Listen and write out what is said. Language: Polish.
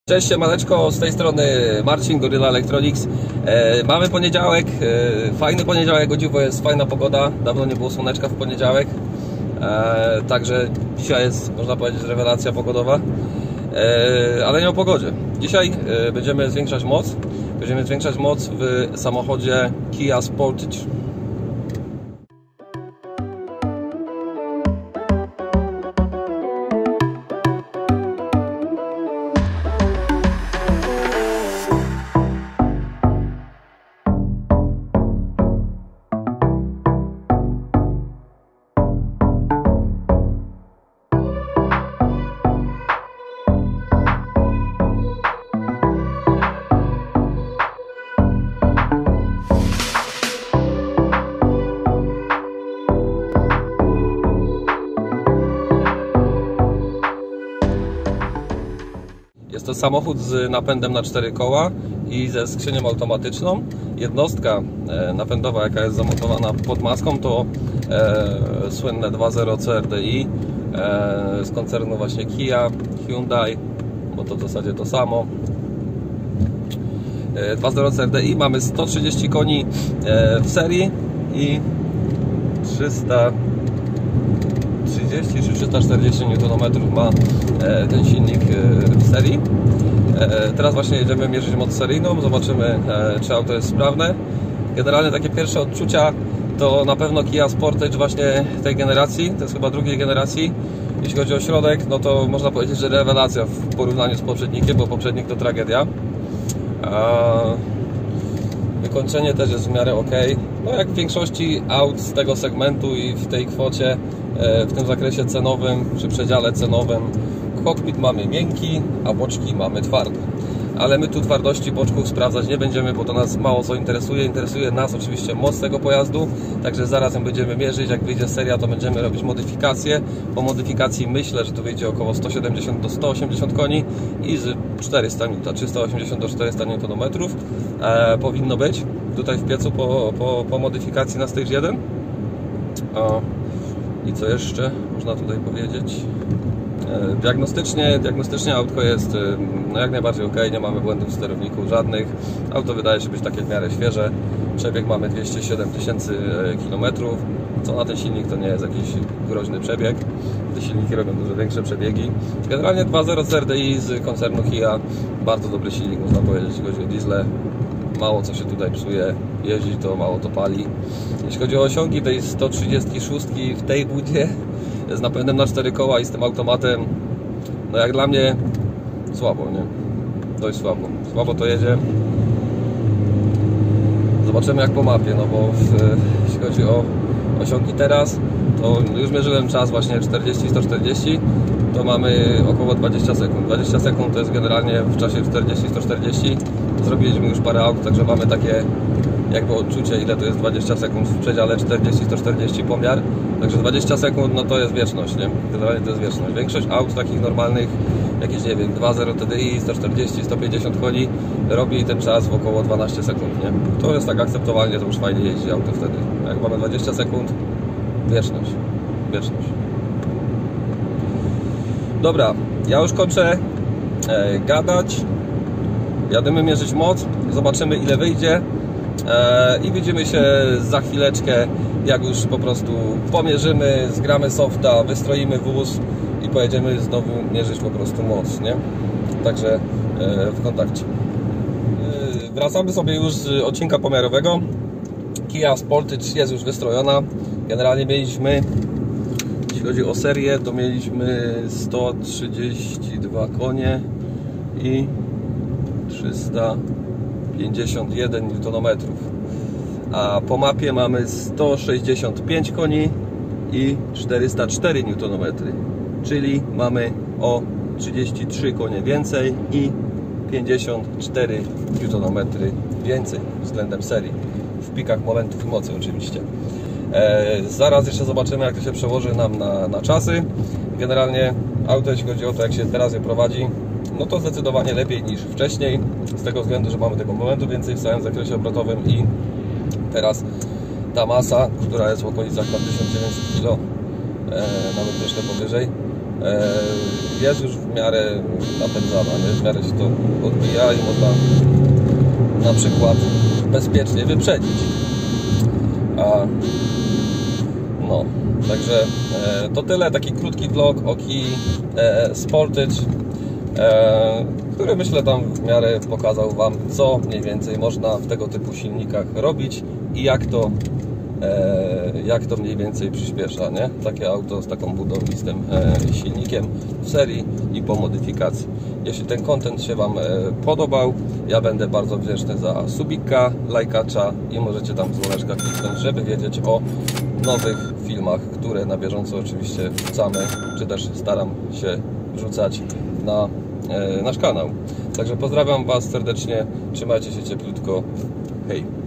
Cześć, siemaneczko, z tej strony Marcin, Gorilla Electronics. Mamy poniedziałek, fajny poniedziałek, o dziwo jest fajna pogoda, dawno nie było słoneczka w poniedziałek, także dzisiaj jest, można powiedzieć, rewelacja pogodowa, ale nie o pogodzie. Dzisiaj będziemy zwiększać moc w samochodzie Kia Sportage. Jest to samochód z napędem na 4 koła i ze skrzynią automatyczną. Jednostka napędowa, jaka jest zamontowana pod maską, to słynne 2.0 CRDI z koncernu właśnie Kia, Hyundai, bo to w zasadzie to samo. 2.0 CRDI, mamy 130 koni w serii i 330 czy 340 Nm ma ten silnik w serii. Teraz właśnie jedziemy mierzyć moc seryjną, zobaczymy, czy auto jest sprawne. Generalnie takie pierwsze odczucia to na pewno Kia Sportage właśnie tej generacji, to jest chyba drugiej generacji. Jeśli chodzi o środek, no to można powiedzieć, że rewelacja w porównaniu z poprzednikiem, bo poprzednik to tragedia. Wykończenie też jest w miarę ok. No jak w większości aut z tego segmentu i w tej kwocie, w tym zakresie cenowym, czy przedziale cenowym, kokpit mamy miękki, a boczki mamy twarde. Ale my tu twardości boczków sprawdzać nie będziemy, bo to nas mało co interesuje. Interesuje nas oczywiście moc tego pojazdu, także zaraz ją będziemy mierzyć. Jak wyjdzie seria, to będziemy robić modyfikacje. Po modyfikacji myślę, że tu wyjdzie około 170 do 180 koni i z 400 N, 380 do 400 Nm powinno być tutaj w piecu po modyfikacji na Stage 1. I co jeszcze można tutaj powiedzieć? Diagnostycznie autko jest no jak najbardziej ok, nie mamy błędów w sterowniku żadnych. Auto wydaje się być takie w miarę świeże. Przebieg mamy 207 tysięcy kilometrów, co na ten silnik to nie jest jakiś groźny przebieg. Te silniki robią dużo większe przebiegi. Generalnie 2.0 CRDI z koncernu Kia, bardzo dobry silnik, można powiedzieć, jeśli chodzi o diesle. Mało co się tutaj psuje, jeździ to, mało to pali. Jeśli chodzi o osiągi tej 136 w tej budzie z napędem na 4 koła i z tym automatem, no jak dla mnie słabo, nie? Dość słabo. Słabo to jedzie. Zobaczymy jak po mapie, no bo jeśli chodzi o osiągi teraz, to już mierzyłem czas właśnie 40-140, to mamy około 20 sekund. 20 sekund to jest generalnie w czasie 40-140. Zrobiliśmy już parę aut, także mamy takie jakby odczucie, ile to jest 20 sekund w przedziale 40-140 pomiar. Także 20 sekund, no to jest wieczność, nie? Generalnie to jest wieczność. Większość aut takich normalnych, jakieś nie wiem, 2.0 TDI, 140-150 koni, robi ten czas w około 12 sekund, nie? To jest tak akceptowalnie, to już fajnie jeździ auto wtedy. Jak mamy 20 sekund, wieczność. Wieczność. Dobra, ja już kończę gadać. Jadymy mierzyć moc, zobaczymy ile wyjdzie i widzimy się za chwileczkę, jak już po prostu pomierzymy, zgramy softa, wystroimy wóz i pojedziemy znowu mierzyć po prostu moc, nie? Także w kontakcie. Wracamy sobie już z odcinka pomiarowego. Kia Sportage jest już wystrojona. Generalnie mieliśmy, jeśli chodzi o serię, to mieliśmy 132 konie i 351 Nm, a po mapie mamy 165 koni i 404 Nm, czyli mamy o 33 konie więcej i 54 Nm więcej względem serii, w pikach momentów mocy oczywiście. Zaraz jeszcze zobaczymy, jak to się przełoży nam na czasy. Generalnie auto, jeśli chodzi o to, jak się teraz je prowadzi, no to zdecydowanie lepiej niż wcześniej, z tego względu, że mamy tego momentu więcej w całym zakresie obrotowym i teraz ta masa, która jest w okolicach 1900 kg, nawet troszkę powyżej, jest już w miarę napędzana, nie? W miarę się to odbija i można na przykład bezpiecznie wyprzedzić. No, także to tyle, taki krótki vlog o Kia Sportage, który myślę tam w miarę pokazał Wam, co mniej więcej można w tego typu silnikach robić i jak to mniej więcej przyspiesza, nie? Takie auto z taką budowlistym silnikiem w serii i po modyfikacji. Jeśli ten content się Wam podobał, ja będę bardzo wdzięczny za subika, lajkacza i możecie tam dzwoneczka kliknąć, żeby wiedzieć o nowych filmach, które na bieżąco oczywiście wrzucamy, czy też staram się wrzucać na nasz kanał. Także pozdrawiam Was serdecznie, trzymajcie się cieplutko, hej!